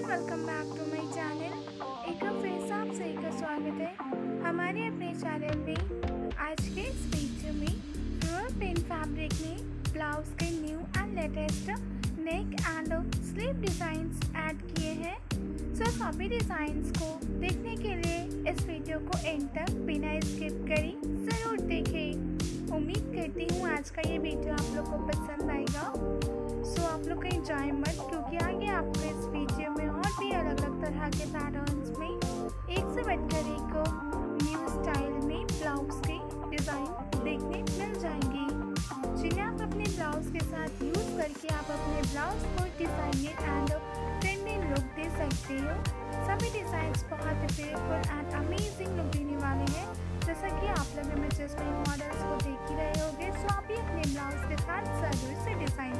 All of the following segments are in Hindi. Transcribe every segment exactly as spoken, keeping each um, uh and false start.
Welcome back to my channel. एक बार फिर से आप सभी का स्वागत है हमारे अपने चैनल में। आज के इस वीडियो में फ्लोर प्रिंट फैब्रिक में ब्लाउज के new and latest neck and sleeve designs add किए हैं। सो सभी डिज़ाइंस को देखने के लिए इस वीडियो को एंड तक बिना स्किप करी ज़रूर देखें। उम्मीद करती हूँ आज का ये वीडियो आप लोग को पसंद आएगा। सो आप लोग कहीं जाए मत, क्योंकि आगे आपको इस वीडियो में और भी अलग अलग तरह के पैटर्न्स में एक से बढ़कर एक न्यू स्टाइल में ब्लाउज के डिज़ाइन देखने मिल जाएंगे, जिन्हें आप अपने ब्लाउज के साथ यूज़ करके आप अपने ब्लाउज को डिज़ाइनर एंड ट्रेंडिंग लुक दे सकते हो। सभी डिज़ाइंस बहुत ब्यूटीफुल एंड अमेजिंग लुक देने वाले हैं। जैसा कि आप लोग इमेजेस में मॉडल्स को देख ही रहे होंगे, सो आप भी अपने ब्लाउज के साथ जरूर से डिज़ाइन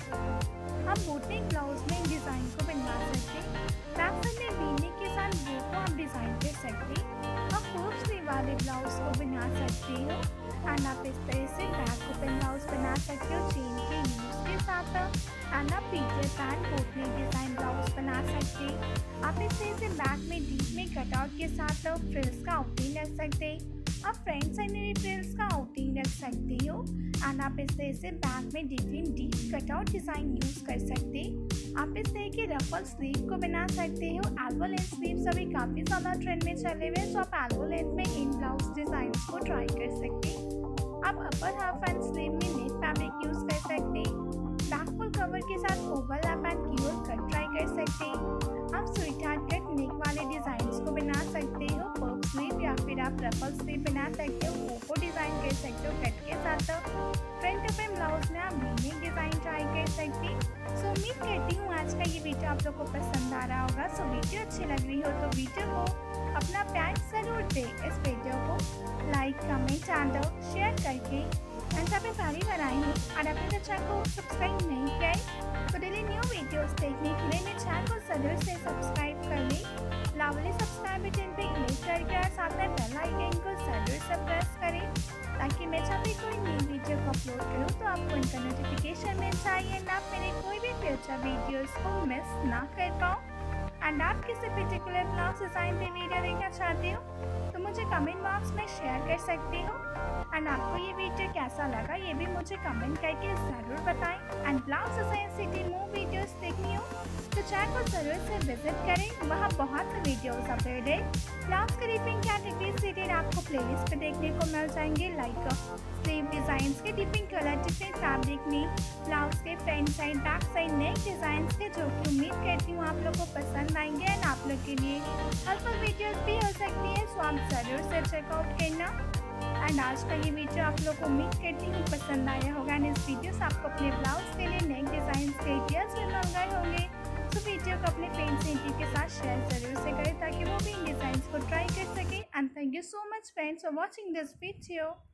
कराएं। हम बोटनेक ब्लाउज में डिज़ाइन को बनवा सकते हैं। बैक साइड में बीने के साथ वो को आप डिज़ाइन कर सकते हैं। आप फोर स्लीव वाले ब्लाउज को बना सकते हो एंड आप इस तरह से बैक ओपन ब्लाउज बना सकते हो चेन के यूज के साथ। एंड आप पीछे पैंट बोटनेक डिज़ाइन ब्लाउज बना सकते हैं। आप इस तरह से बैक में डीप में कटआउट के साथ फ्रिल्स का आउटिंग रख सकते हैं। आप फ्रंट साइड में भी फ्रिल्स का आउटिंग रख सकते हो एंड आप इस तरह से बैक में different deep cutout design use कर सकते हैं। आप इस तरह के रफल स्लीव को बना सकते हो। एल्बो लेंथ स्लीव्स अभी काफ़ी ज़्यादा ट्रेंड में चले हुए हैं, तो आप एल्बो लेंथ में इन ब्लाउज डिज़ाइन को ट्राई कर सकते हैं। आप अपर हाफ एंड स्लीव में नेट फैब्रिक यूज़ कर सकते हैं। बैक फुल कवर के साथ overlap and keyhole cut try कर सकते हैं। आप स्वीट हार्ट कट नेक वाले डिज़ाइंस को बना सकते हो, पर्प स्लीव या फिर आप रफल स्लीव बना सकते हो, ओपो डिज़ाइन कर सकते हो कट के साथ। फ्रंट ओपन ब्लाउज में आप वीनेक डिज़ाइन ट्राई कर सकते हैं। सो उम्मीद करती हूँ आज का ये वीडियो आप लोग को पसंद आ रहा होगा। सो वीडियो अच्छी लग रही हो तो वीडियो को अपना प्यार ज़रूर दे। इस वीडियो को लाइक कमेंट एंड शेयर करके एंड सभी सारी बनाई है और अपने चैनल को सब्सक्राइब नहीं किया है तो डेली न्यू वीडियोस देखने के लिए मेरे चैनल को जरूर से सब्सक्राइब कर लें। लावली सब्सक्राइब बटन पे क्लिक करके और साथ में बेल आइकन को जरूर से प्रेस करें, ताकि मैं जब भी कोई नई वीडियो को अपलोड करूँ तो आपको इनका नोटिफिकेशन मिल जाए एंड आप मेरे कोई भी फ्यूचर वीडियोस को मिस ना कर पाओ। एंड आप किसी पर्टिकुलर ब्लाउज डिज़ाइन पे वीडियो देखना चाहते हो तो मुझे कमेंट बॉक्स में शेयर कर सकते हो। एंड आपको ये वीडियो कैसा लगा ये भी मुझे कमेंट करके ज़रूर बताएं। एंड ब्लाउज डिज़ाइन से मोर वीडियोस देखनी हो तो चैनल को ज़रूर से विजिट करें, वहाँ बहुत से वीडियोस अपलोड है। ब्लाउज के डिफरेंट कैटेगरीज रिलेटेड आपको प्लेलिस्ट पे देखने को मिल जाएंगे, लाइक स्लीव डिज़ाइंस के डिफरेंट कलर डिफरेंट फैब्रिक में, ब्लाउज के front side back side neck designs के, जो कि उम्मीद करती हूँ आप लोग को पसंद आएंगे एंड आप लोग के लिए हेल्पफुल वीडियोस भी हो सकती है। सो आप ज़रूर से चेकआउट करना। एंड आज का ये वीडियो आप लोग को उम्मीद करती हूँ पसंद आया होगा एंड इस वीडियो से आपको अपने ब्लाउज के लिए नेक डिज़ाइन के आइडियाज़ भी मिल गए होंगे। तो वीडियो को अपने फ्रेंड्स एंड के साथ शेयर जरूर से करें ताकि वो भी इन डिज़ाइंस को ट्राई कर सकें। And thank you so much friends for watching this video.